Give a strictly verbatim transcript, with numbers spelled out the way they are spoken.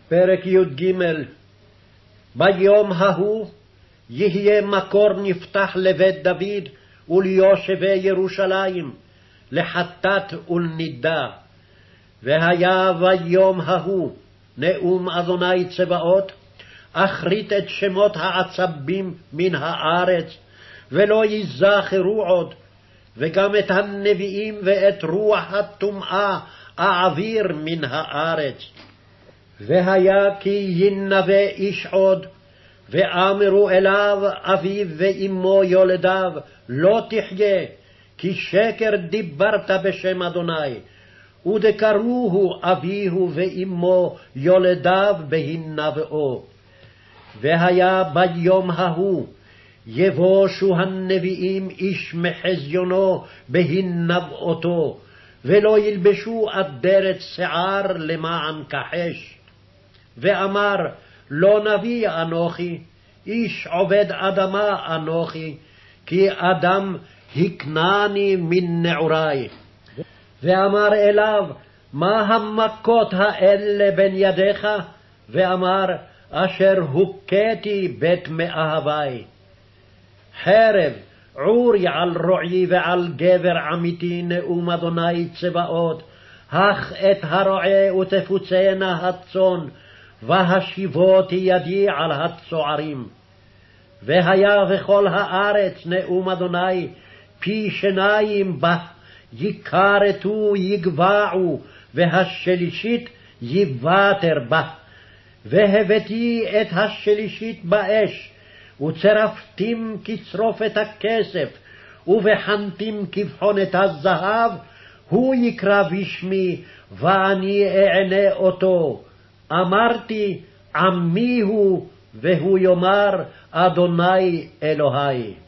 פרק י"ג. ביום ההוא יהיה מקור נפתח לבית דוד וליושבי ירושלים, לחטאת ולנידה. והיה ביום ההוא נאום אדוני צבאות, אחרית את שמות העצבים מן הארץ, ולא יזכרו עוד, וגם את הנביאים ואת רוח הטומאה אעביר מן הארץ. והיה כי ינבא איש עוד, ואמרו אליו אביו ואמו יולדיו, לא תחיה, כי שקר דיברת בשם אדוני, ודקרוהו אביהו ואמו יולדיו בהנבאו. והיה ביום ההוא, יבושו הנביאים איש מחזיונו בהנבאותו, ולא ילבשו אדרת שיער למען כחש. ואמר, לא נביא אנוכי, איש עובד אדמה אנוכי, כי אדם הקנני מן נעורי. ואמר אליו, מה המכות האלה בין ידיך? ואמר, אשר הוכיתי בית מאהבי. חרב, עורי על רועי ועל גבר עמיתי, נאום אדוני צבאות, הך את הרועה ותפוצנה הצאן, והשיבותי ידי על הצוערים. והיה בכל הארץ, נאום אדוני, פי שניים בה, יכרתו יגבעו, והשלישית יבטר בה. והבאתי את השלישית באש, וצרפתים כצרופת הכסף, ובחנתים כבחונת הזהב, הוא יקרא בשמי, ואני אענה אותו. אמרתי, עמי הוא, והוא יאמר, אדוני אלוהי.